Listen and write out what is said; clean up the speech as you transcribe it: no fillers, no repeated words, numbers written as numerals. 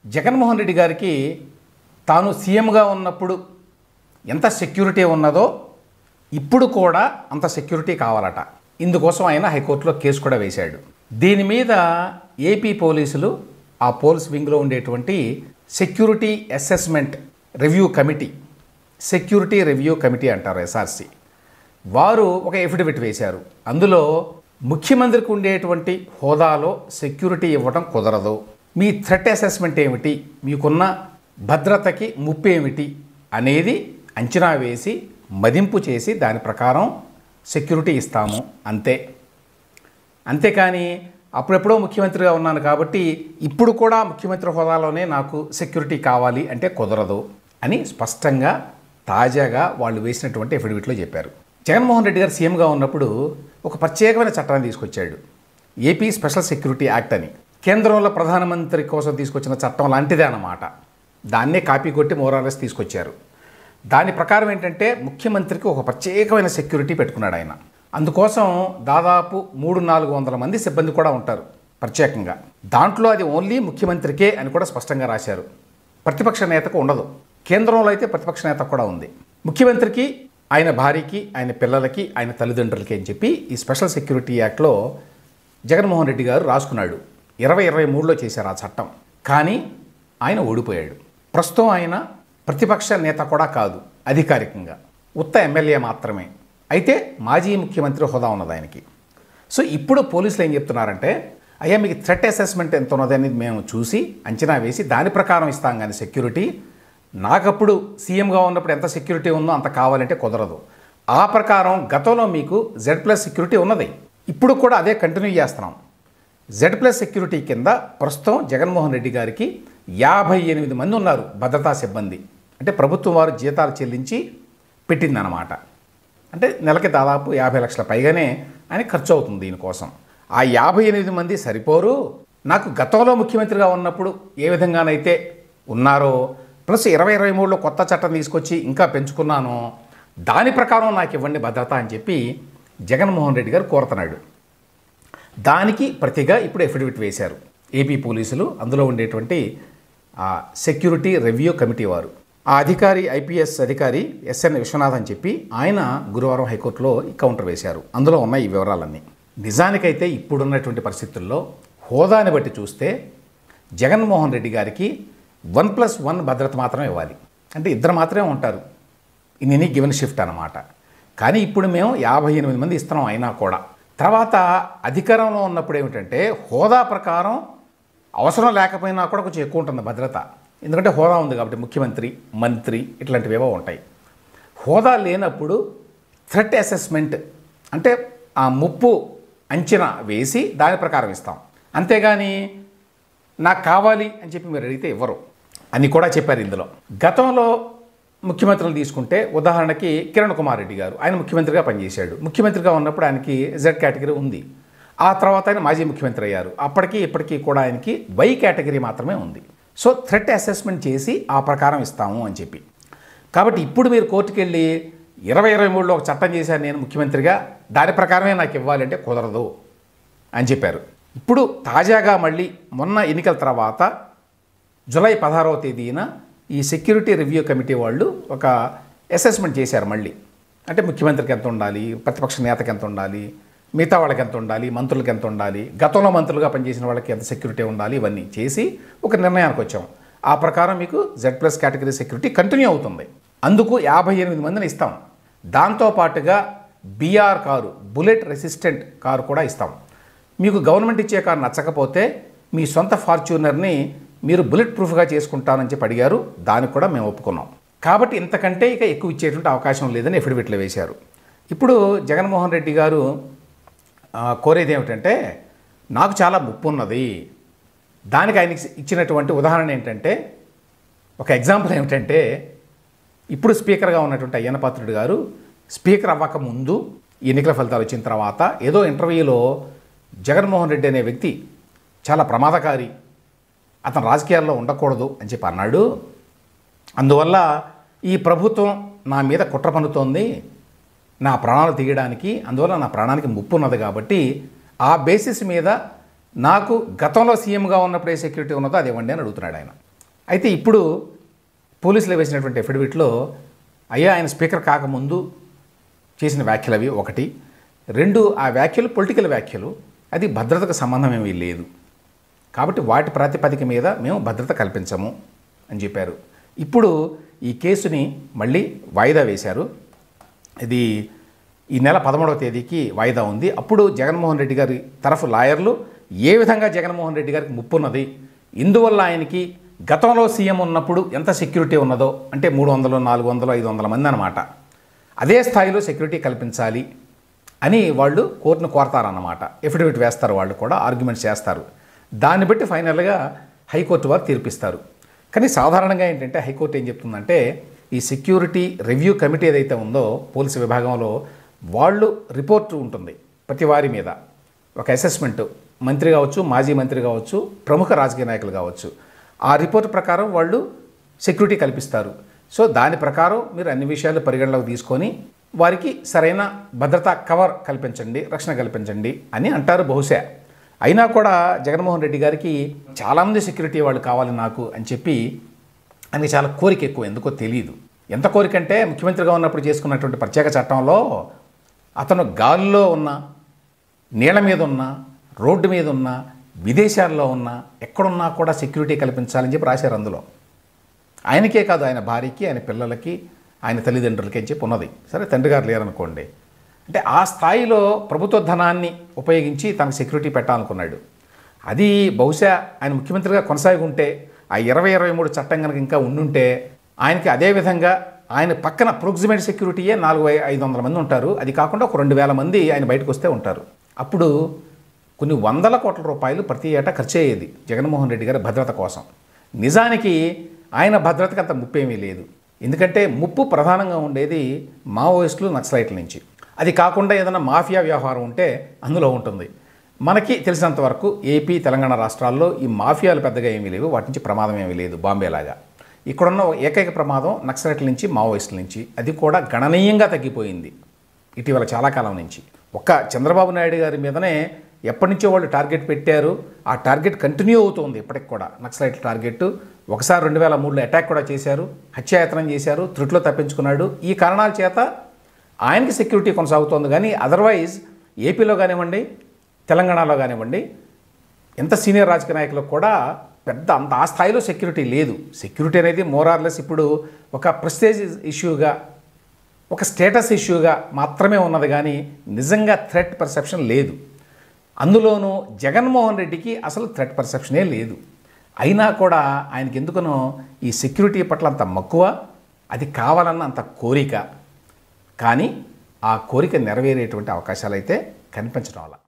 జగన్మోహన్ రెడ్డి గారికి తాను సీఎంగా ఉన్నప్పుడు ఎంత సెక్యూరిటీ ఉన్నదో ఇప్పుడు కూడా అంత సెక్యూరిటీ కావాలట. ఇందుకోసం ఆయన హైకోర్టులో కేసు కూడా వేశాడు. దీని మీద ఏపీ పోలీసులు ఆ పోలీస్ వింగ్లో ఉండేటువంటి security assessment review committee, security review committee అంటారు ఎస్ఆర్సి, వారు ఒక ఎఫిడవిట్ వేశారు. అందులో ముఖ్యమంత్రికి ఉండేటువంటి హోదాలో సెక్యూరిటీ ఇవ్వడం కుదరదు, మీ థ్రెట్ అసెస్మెంట్ ఏమిటి, మీకున్న భద్రతకి ముప్పు ఏమిటి అనేది అంచనా వేసి మదింపు చేసి దాని ప్రకారం సెక్యూరిటీ ఇస్తాము అంతేకాని అప్పుడెప్పుడో ముఖ్యమంత్రిగా ఉన్నాను కాబట్టి ఇప్పుడు కూడా ముఖ్యమంత్రి హోదాలోనే నాకు సెక్యూరిటీ కావాలి అంటే కుదరదు అని స్పష్టంగా తాజాగా వాళ్ళు వేసినటువంటి ఎఫిడవిట్లో చెప్పారు. జగన్మోహన్ రెడ్డి గారు సీఎంగా ఉన్నప్పుడు ఒక ప్రత్యేకమైన చట్టాన్ని తీసుకొచ్చాడు, ఏపీ స్పెషల్ సెక్యూరిటీ యాక్ట్ అని. కేంద్రంలో ప్రధానమంత్రి కోసం తీసుకొచ్చిన చట్టం లాంటిదే అన్నమాట. దాన్నే కాపీ కొట్టి మోరార్లెస్ తీసుకొచ్చారు. దాని ప్రకారం ఏంటంటే ముఖ్యమంత్రికి ఒక ప్రత్యేకమైన సెక్యూరిటీ పెట్టుకున్నాడు ఆయన. అందుకోసం దాదాపు 300-400 మంది సిబ్బంది కూడా ఉంటారు ప్రత్యేకంగా. దాంట్లో అది ఓన్లీ ముఖ్యమంత్రికే అని కూడా స్పష్టంగా రాశారు. ప్రతిపక్ష నేతకు ఉండదు. కేంద్రంలో అయితే ప్రతిపక్ష నేత కూడా ఉంది. ముఖ్యమంత్రికి, ఆయన భార్యకి, ఆయన పిల్లలకి, ఆయన తల్లిదండ్రులకి అని చెప్పి ఈ స్పెషల్ సెక్యూరిటీ యాక్ట్లో జగన్మోహన్ రెడ్డి గారు రాసుకున్నాడు. 2023లో చేశారు ఆ చట్టం. కానీ ఆయన ఓడిపోయాడు. ప్రస్తుతం ఆయన ప్రతిపక్ష నేత కూడా కాదు, అధికారికంగా ఉత్త ఎమ్మెల్యే మాత్రమే. అయితే మాజీ ముఖ్యమంత్రి హోదా ఉన్నది ఆయనకి. సో ఇప్పుడు పోలీసులు ఏం చెప్తున్నారంటే, అయ్యా మీకు థ్రెట్ అసెస్మెంట్ ఎంత ఉన్నది అనేది మేము చూసి అంచనా వేసి దాని ప్రకారం ఇస్తాం కానీ సెక్యూరిటీ, నాకప్పుడు సీఎంగా ఉన్నప్పుడు ఎంత సెక్యూరిటీ ఉందో అంత కావాలంటే కుదరదు. ఆ ప్రకారం గతంలో మీకు Z+ సెక్యూరిటీ ఉన్నది, ఇప్పుడు కూడా అదే కంటిన్యూ చేస్తున్నాం. Z+ సెక్యూరిటీ కింద ప్రస్తుతం జగన్మోహన్ రెడ్డి గారికి 58 మంది ఉన్నారు భద్రతా సిబ్బంది. అంటే ప్రభుత్వం వారు జీతాలు చెల్లించి పెట్టిందన్నమాట. అంటే నెలకి దాదాపు 50 లక్షల పైగానే ఆయన ఖర్చు అవుతుంది దీనికోసం. ఆ 58 మంది సరిపోరు, నాకు గతంలో ముఖ్యమంత్రిగా ఉన్నప్పుడు ఏ విధంగానైతే ఉన్నారో ప్లస్ 2023లో కొత్త చట్టం తీసుకొచ్చి ఇంకా పెంచుకున్నాను, దాని ప్రకారం నాకు ఇవ్వండి భద్రత అని చెప్పి జగన్మోహన్ రెడ్డి గారు కోరుతున్నాడు. దానికి ప్రతిగా ఇప్పుడు ఎఫిడవిట్ వేశారు ఏపీ పోలీసులు. అందులో ఉండేటువంటి సెక్యూరిటీ రివ్యూ కమిటీ వారు, ఆ అధికారి ఐపీఎస్ అధికారి ఎస్ఎన్ విశ్వనాథ్ అని చెప్పి ఆయన గురువారం హైకోర్టులో కౌంటర్ వేశారు. అందులో ఉన్న ఈ వివరాలన్నీ. నిజానికైతే ఇప్పుడున్నటువంటి పరిస్థితుల్లో హోదాని బట్టి చూస్తే జగన్మోహన్ రెడ్డి గారికి 1+1 భద్రత మాత్రమే ఇవ్వాలి. అంటే ఇద్దరు మాత్రమే ఉంటారు ఇన్ ఎనీ గివెన్ షిఫ్ట్ అన్నమాట. కానీ ఇప్పుడు మేము 58 మంది ఇస్తున్నాం. అయినా కూడా తర్వాత అధికారంలో ఉన్నప్పుడు ఏమిటంటే హోదా ప్రకారం అవసరం లేకపోయినా కూడా కొంచెం ఎక్కువ ఉంటుంది భద్రత. ఎందుకంటే హోదా ఉంది కాబట్టి ముఖ్యమంత్రి, మంత్రి ఇట్లాంటివేవో ఉంటాయి. హోదా లేనప్పుడు థ్రెట్ అసెస్మెంట్ అంటే ఆ ముప్పు అంచనా వేసి దాని ప్రకారం ఇస్తాం. అంతేగాని నాకు కావాలి అని చెప్పి మీరు అడిగితే ఇవ్వరు అని కూడా చెప్పారు ఇందులో. గతంలో ముఖ్యమంత్రులు తీసుకుంటే ఉదాహరణకి కిరణ్ కుమార్ రెడ్డి గారు, ఆయన ముఖ్యమంత్రిగా పనిచేశాడు. ముఖ్యమంత్రిగా ఉన్నప్పుడు ఆయనకి Z కేటగిరీ ఉంది. ఆ తర్వాత ఆయన మాజీ ముఖ్యమంత్రి అయ్యారు. అప్పటికి ఇప్పటికీ కూడా ఆయనకి Y కేటగిరీ మాత్రమే ఉంది. సో థ్రెట్ అసెస్మెంట్ చేసి ఆ ప్రకారం ఇస్తాము అని చెప్పి. కాబట్టి ఇప్పుడు మీరు కోర్టుకు వెళ్ళి 2023లో ఒక చట్టం చేశాను నేను ముఖ్యమంత్రిగా, దాని ప్రకారమే నాకు ఇవ్వాలంటే కుదరదు అని చెప్పారు. ఇప్పుడు తాజాగా మళ్ళీ మొన్న ఎన్నికల తర్వాత జూలై 16వ తేదీన ఈ సెక్యూరిటీ రివ్యూ కమిటీ వాళ్ళు ఒక అసెస్మెంట్ చేశారు మళ్ళీ. అంటే ముఖ్యమంత్రికి ఎంత ఉండాలి, ప్రతిపక్ష నేతకి ఎంత ఉండాలి, మిగతా వాళ్ళకి ఎంత ఉండాలి, మంత్రులకి ఎంత ఉండాలి, గతంలో మంత్రులుగా పనిచేసిన వాళ్ళకి ఎంత సెక్యూరిటీ ఉండాలి, ఇవన్నీ చేసి ఒక నిర్ణయానికి వచ్చాం. ఆ ప్రకారం మీకు Z+ కేటగిరీ సెక్యూరిటీ కంటిన్యూ అవుతుంది. అందుకు 58 మందిని ఇస్తాం. దాంతోపాటుగా BR car, bullet resistant car కూడా ఇస్తాం. మీకు గవర్నమెంట్ ఇచ్చే కారు నచ్చకపోతే మీ సొంత ఫార్చ్యూనర్ని మీరు బుల్లెట్ ప్రూఫ్గా చేసుకుంటానని చెప్పి అడిగారు. దానికి కూడా మేము ఒప్పుకున్నాం. కాబట్టి ఇంతకంటే ఇక ఎక్కువ ఇచ్చేటువంటి అవకాశం లేదని ఎఫిడవిట్లో వేశారు. ఇప్పుడు జగన్మోహన్ రెడ్డి గారు కోరేది ఏమిటంటే, నాకు చాలా ముప్పు ఉన్నది. దానికి ఆయన ఇచ్చినటువంటి ఉదాహరణ ఏంటంటే, ఒక ఎగ్జాంపుల్ ఏమిటంటే, ఇప్పుడు స్పీకర్గా ఉన్నటువంటి అయ్యన్న పాత్రుడు గారు స్పీకర్ అవ్వక ముందు ఎన్నికల ఫలితాలు వచ్చిన తర్వాత ఏదో ఇంటర్వ్యూలో జగన్మోహన్ రెడ్డి అనే వ్యక్తి చాలా ప్రమాదకారి, అతను రాజకీయాల్లో ఉండకూడదు అని చెప్పి అన్నాడు. అందువల్ల ఈ ప్రభుత్వం నా మీద కుట్ర పన్నుతోంది, నా ప్రాణాలు తీయడానికి, అందువల్ల నా ప్రాణానికి ముప్పు ఉన్నది కాబట్టి ఆ బేసిస్ మీద నాకు గతంలో సీఎంగా ఉన్నప్పుడు ఏ సెక్యూరిటీ ఉన్నదో అది ఇవ్వండి అని అడుగుతున్నాడు ఆయన. అయితే ఇప్పుడు పోలీసులు వేసినటువంటి ఎఫిడవిట్లో అయ్యా ఆయన స్పీకర్ కాకముందు చేసిన వ్యాఖ్యలు అవి ఒకటి, రెండు ఆ వ్యాఖ్యలు పొలిటికల్ వ్యాఖ్యలు, అది భద్రతకు సంబంధం ఏమీ లేదు కాబట్టి వాటి ప్రాతిపదిక మీద మేము భద్రత కల్పించము అని చెప్పారు. ఇప్పుడు ఈ కేసుని మళ్ళీ వాయిదా వేశారు. ఇది ఈ నెల 11వ తేదీకి వాయిదా ఉంది. అప్పుడు జగన్మోహన్ రెడ్డి గారి తరఫు లాయర్లు ఏ విధంగా జగన్మోహన్ రెడ్డి గారికి ముప్పు ఉన్నది, ఇందువల్ల ఆయనకి గతంలో సీఎం ఉన్నప్పుడు ఎంత సెక్యూరిటీ ఉన్నదో, అంటే 300, 400, 500 మంది అన్నమాట, అదే స్థాయిలో సెక్యూరిటీ కల్పించాలి అని వాళ్ళు కోర్టును కోరతారన్నమాట. ఎఫిడవిట్ వేస్తారు, వాళ్ళు కూడా ఆర్గ్యుమెంట్స్ చేస్తారు. దాన్ని బట్టి ఫైనల్గా హైకోర్టు వారు తీర్పిస్తారు. కానీ సాధారణంగా ఏంటంటే హైకోర్టు ఏం చెప్తుందంటే ఈ సెక్యూరిటీ రివ్యూ కమిటీ ఏదైతే ఉందో పోలీసు విభాగంలో, వాళ్ళు రిపోర్టు ఉంటుంది ప్రతి వారి మీద, ఒక అసెస్మెంటు, మంత్రి కావచ్చు, మాజీ మంత్రి కావచ్చు, ప్రముఖ రాజకీయ నాయకులు కావచ్చు, ఆ రిపోర్ట్ ప్రకారం వాళ్ళు సెక్యూరిటీ కల్పిస్తారు. సో దాని ప్రకారం మీరు అన్ని విషయాలు పరిగణలోకి తీసుకొని వారికి సరైన భద్రతా కవర్ కల్పించండి, రక్షణ కల్పించండి అని అంటారు బహుశా. అయినా కూడా జగన్మోహన్ రెడ్డి గారికి చాలామంది సెక్యూరిటీ వాళ్ళు కావాలి నాకు అని చెప్పి ఆయనకి చాలా కోరిక ఎక్కువ, ఎందుకో తెలియదు. ఎంత కోరిక అంటే ముఖ్యమంత్రిగా ఉన్నప్పుడు చేసుకున్నటువంటి ప్రత్యేక చట్టంలో అతను గాలిలో ఉన్న, నీళ్ళ మీద ఉన్న, రోడ్డు మీద ఉన్న, విదేశాల్లో ఉన్న, ఎక్కడున్నా కూడా సెక్యూరిటీ కల్పించాలని చెప్పి రాశారు అందులో. ఆయనకే కాదు, ఆయన భార్యకి, ఆయన పిల్లలకి, ఆయన తల్లిదండ్రులకి అని చెప్పి ఉన్నది. సరే తండ్రి గారు లేరనుకోండి, అంటే ఆ స్థాయిలో ప్రభుత్వ ధనాన్ని ఉపయోగించి తనకు సెక్యూరిటీ పెట్టాలనుకున్నాడు. అది బహుశా ఆయన ముఖ్యమంత్రిగా కొనసాగి ఉంటే, ఆ 2023 చట్టం కనుక ఇంకా ఉండుంటే ఆయనకి అదేవిధంగా ఆయన పక్కన ప్రొక్సిమేట్ సెక్యూరిటీయే 400-500 మంది ఉంటారు. అది కాకుండా ఒక 2000 మంది ఆయన బయటకు వస్తే ఉంటారు. అప్పుడు కొన్ని వందల కోట్ల రూపాయలు ప్రతి ఏటా ఖర్చు అయ్యేది జగన్మోహన్ రెడ్డి గారి భద్రత కోసం. నిజానికి ఆయన భద్రతకు అంత ముప్పు ఏమీ లేదు. ఎందుకంటే ముప్పు ప్రధానంగా ఉండేది మావోయిస్టులు, నక్సలైట్ల నుంచి. అది కాకుండా ఏదైనా మాఫియా వ్యవహారం ఉంటే అందులో ఉంటుంది. మనకి తెలిసినంతవరకు ఏపీ, తెలంగాణ రాష్ట్రాల్లో ఈ మాఫియాలు పెద్దగా ఏమీ లేవు, వాటి నుంచి ప్రమాదం ఏమీ లేదు బాంబేలాగా. ఇక్కడున్న ఏకైక ప్రమాదం నక్సలైట్ల నుంచి, మావోయిస్టుల నుంచి. అది కూడా గణనీయంగా తగ్గిపోయింది ఇటీవల చాలా కాలం నుంచి. ఒక్క చంద్రబాబు నాయుడు గారి మీదనే ఎప్పటి నుంచో వాళ్ళు టార్గెట్ పెట్టారు. ఆ టార్గెట్ కంటిన్యూ అవుతుంది ఇప్పటికి కూడా. నక్సలైట్ టార్గెట్ ఒకసారి 2003లో అటాక్ కూడా చేశారు, హత్యాయత్నం చేశారు, త్రుట్లో తప్పించుకున్నాడు. ఈ కారణాల చేత ఆయనకి సెక్యూరిటీ కొనసాగుతోంది. కానీ అదర్వైజ్ ఏపీలో కానివ్వండి, తెలంగాణలో కానివ్వండి, ఎంత సీనియర్ రాజకీయ నాయకులకు కూడా పెద్ద అంత ఆ స్థాయిలో సెక్యూరిటీ లేదు. సెక్యూరిటీ అనేది మోరార్లెస్ ఇప్పుడు ఒక ప్రెస్టేజ్ ఇష్యూగా, ఒక స్టేటస్ ఇష్యూగా మాత్రమే ఉన్నది, కానీ నిజంగా థ్రెట్ పర్సెప్షన్ లేదు. అందులోనూ జగన్మోహన్ రెడ్డికి అసలు థ్రెట్ పర్సెప్షనే లేదు. అయినా కూడా ఆయనకి ఎందుకనో ఈ సెక్యూరిటీ పట్ల అంత మక్కువ, అది కావాలన్న అంత కోరిక. కానీ ఆ కోరిక నెరవేరేటువంటి అవకాశాలు అయితే కనిపించడం వల్ల